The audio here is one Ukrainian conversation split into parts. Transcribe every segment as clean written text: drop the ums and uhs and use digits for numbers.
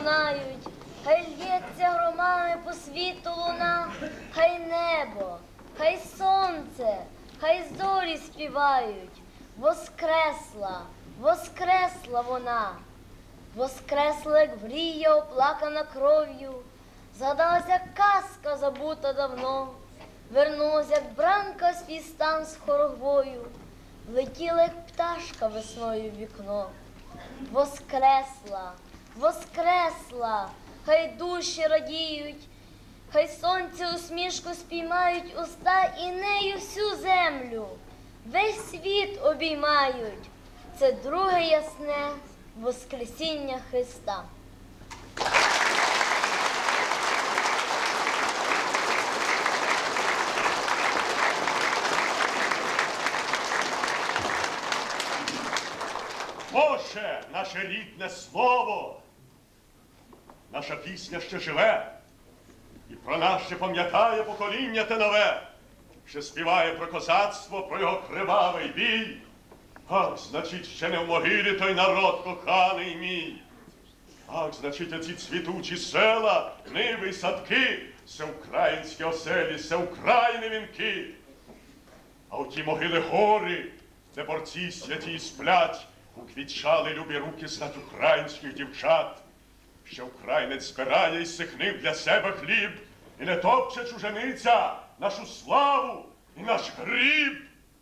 лунають, хай лється громами по світу луна, хай небо, хай сонце, хай зорі співають. Воскресла, воскресла вона, воскресла, як мрія, оплакана кров'ю, згадалась, як казка забута давно, вернулась, як бранка в свій стан з хоровою, влетіла, як пташка весною в вікно. Воскресла, воскресла, хай душі радіють, хай сонце усмішку спіймають уста і нею всю землю, весь світ обіймають. Це друге ясне Воскресіння Христа. Боже, наше рідне слово, наша пісня ще живе, і про нас ще пам'ятає покоління те нове, ще співає про козацтво, про його кривавий бій. Ах, значить, ще не в могилі той народ коханий мій. Ах, значить, оці цвітучі села, ниви й садки, це українські оселі, це України вінки. А оті могили гори, де борці святі сплять, уквітчали любі руки стать українських дівчат. Ще українець збирає із цих нив для себе хліб, і не топче чужениця нашу славу і наш гріб.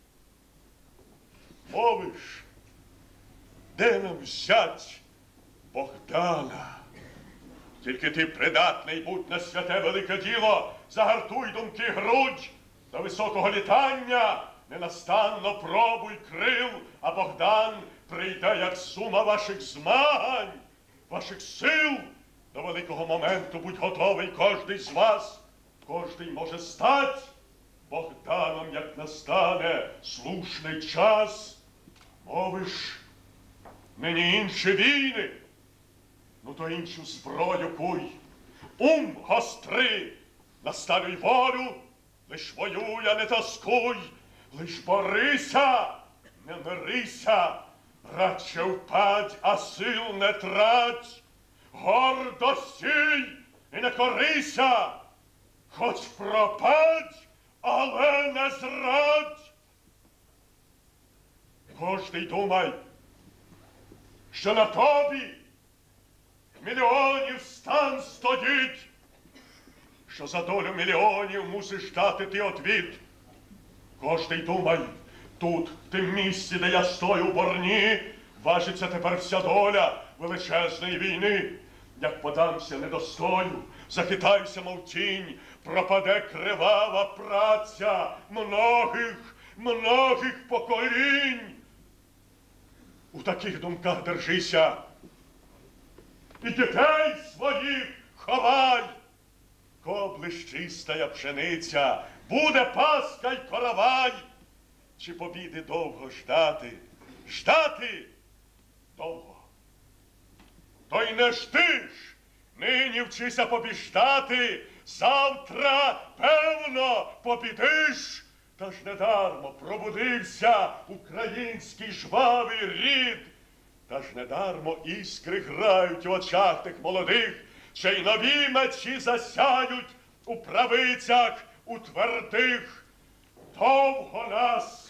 Мовиш, де нам взять Богдана? Тільки ти придатний будь на святе велике діло, загартуй думки грудь до високого літання, ненастанно пробуй крил, а Богдан прийде, як сума ваших змагань, ваших сил. До великого моменту будь готовий кожний з вас, кожний може стать Богданом, як настане слушний час. Мовиш, нині інші війни, ну то іншу зброю куй. Ум гостри, наставляй волю, лиш воюй, а не тоскуй, лиш борися, не мирися, радше впадь, а сил не трать. Гордо стій і не корися, хоч пропадь, але не зрадь. Кожний думай, що на тобі мільйонів стан стоїть, що за долю мільйонів мусиш дати ти одвід. Кожний думай, тут, в тим місці, де я стою в борні, важиться тепер вся доля величезної війни. Як подамся недостою, захитаюся, мов тінь, пропаде кривава праця многих поколінь. У таких думках держися і дітей своїх ховай. Коблиш чистая пшениця, буде паска й коровай. Чи побіди довго ждати? Ждати довго. То й не ждиш, нині вчися побіждати, завтра, певно, побідиш. Та ж недармо пробудився український жвавий рід, та ж недармо іскри грають у очах тих молодих, ще й нові мечі засяють у правицях, у твердих. Довго нас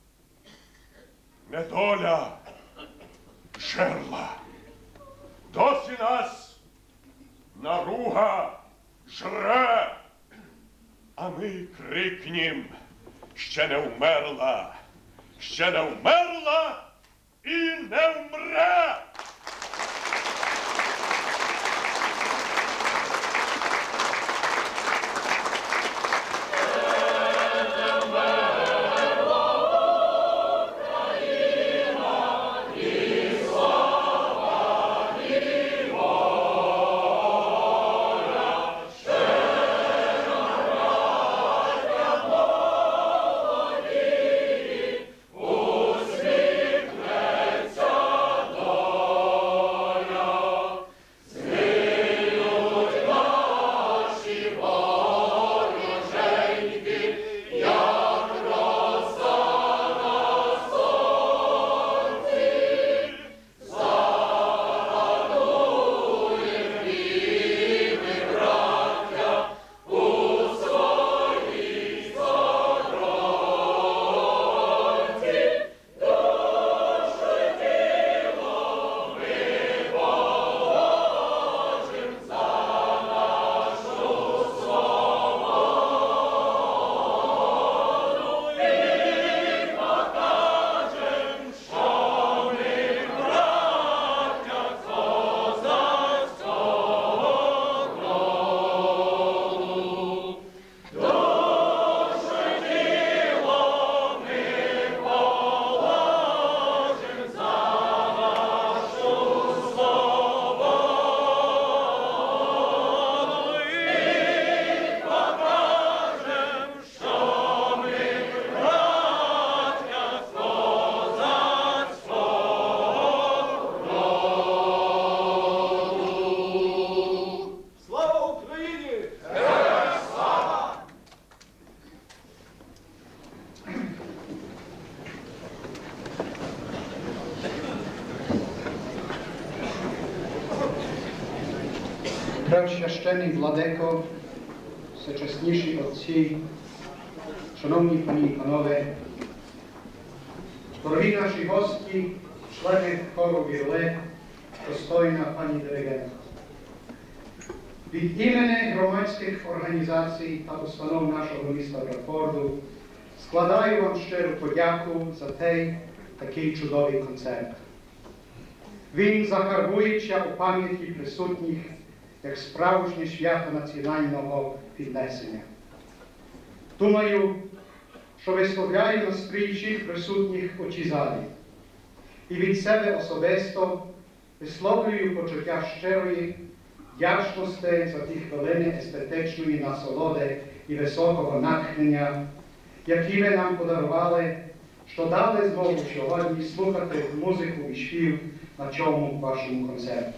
недоля жерла, досі нас наруга жре, а ми крикнім: ще не вмерла, ще не вмерла і не вмре! Усміхнеться до Преосвящений владико, всечесніші отці, шановні пані і панове, дорогі наші гості, члени хору Віолет, достойна пані диригентка. Від імені громадських організацій та установ нашого міста Брадфорду складаю вам щиру подяку за такий чудовий концерт. Він закарбується у пам'яті присутніх як справжнє свято національного піднесення. Думаю, що висловляю настрій всіх присутніх у цій залі і від себе особисто висловлюю почуття щирої вдячності за ті хвилини естетичної насолоди і високого натхнення, які ви нам подарували, що дали змогу сьогодні слухати музику і спів на цьому вашому концерті.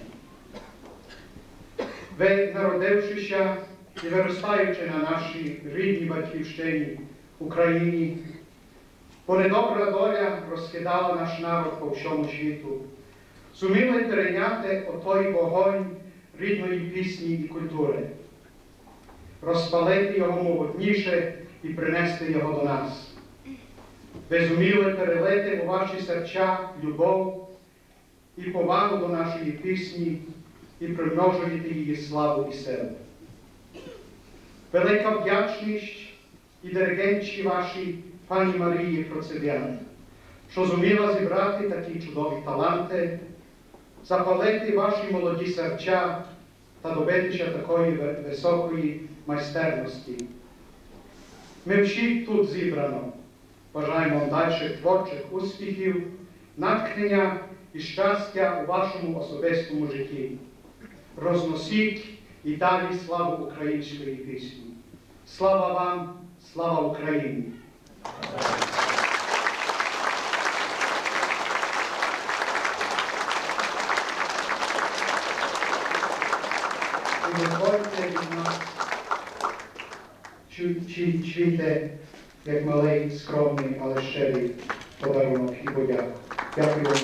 Ви, народившися і виростаючи на нашій рідній батьківщині, Україні, бо недобра доля розкидала наш народ по всьому світу, зуміли перейняти отой вогонь рідної пісні і культури, розпалити його могутніше і принести його до нас. Ви зуміли перелити у ваші серця любов і повагу до нашої пісні і примножуєте її славу і силу. Велика вдячність і диригентці вашій пані Марії Процеб'ян, що зуміла зібрати такі чудові таланти, запалити ваші молоді серця та добитися такої високої майстерності. Ми всі тут зібрано. Бажаємо вам дальших творчих успіхів, натхнення і щастя у вашому особистому житті. Розносіть і далі славу української пісні. Слава вам, слава Україні! І дозвольте від нас чуйте, як малий, скромний, але щирий подарунок і подяку. Дякую вам.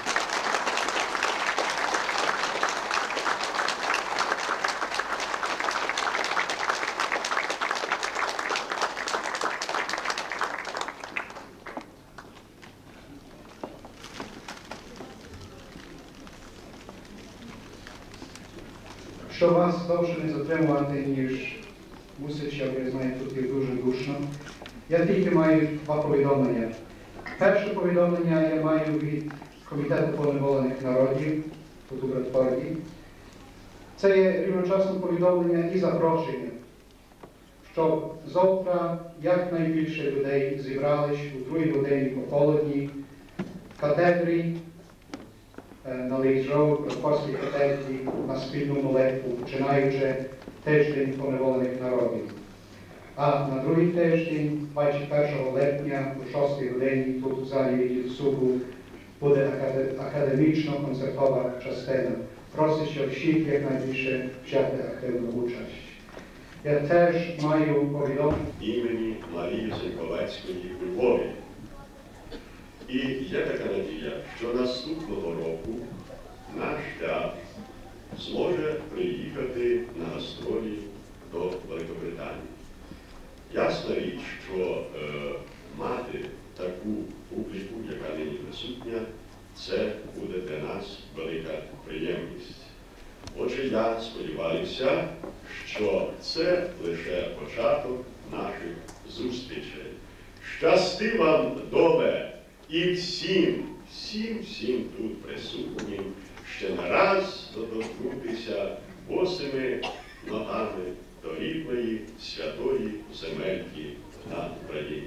Щоб вас довше не затримувати, ніж мусить, що ви знаєте, тут є дуже душно. Я тільки маю два повідомлення. Перше повідомлення я маю від Комітету поневолених народів тут у Брадфорді. Це є рівночасне повідомлення і запрошення, щоб завтра якнайбільше людей зібрались у 2 годині пополудні в катедрі на Лейс Роуд, Брадфордській катедрі, на спільну молитву, починаючи тиждень поневолених народів. А на другий тиждень, 21 липня, о 6 годині, тут у залі відділу суду, буде академічно-концертова частина. Просить всіх якнайбільше взяти активну участь. Я теж маю повідомлення імені Марії Зеньковецької у Львові. І є така надія, що наступного року наш театр зможе приїхати на гастролі до Великобританії. Ясна річ, що мати таку публіку, яка нині присутня, це буде для нас велика приємність. Отже, я сподіваюся, що це лише початок наших зустрічей. Щасти вам добре і всім тут присутнім ще не раз доторкнутися босими ногами до рідної святої земельки на Україні.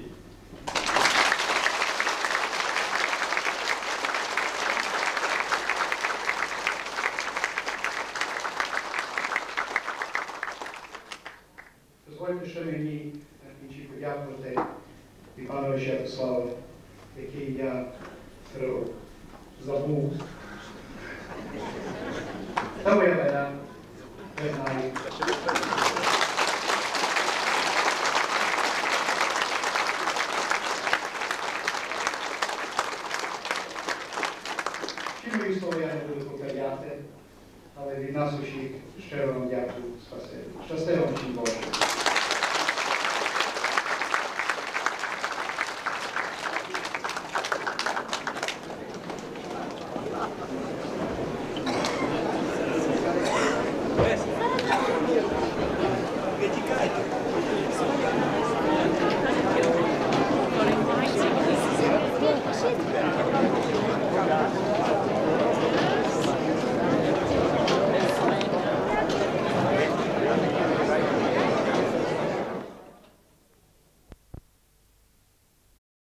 Дозвольте ще мені подякувати Іванову Святославу, який я забув. Та моя вина, ви знаєте. Всі мої слова я не буду повторяти, але від нас усіх щиро вам дякую, спасибі. Щасти вам всім Боже.